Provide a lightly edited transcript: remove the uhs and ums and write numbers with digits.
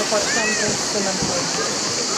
Pode ser um preço que você não pode.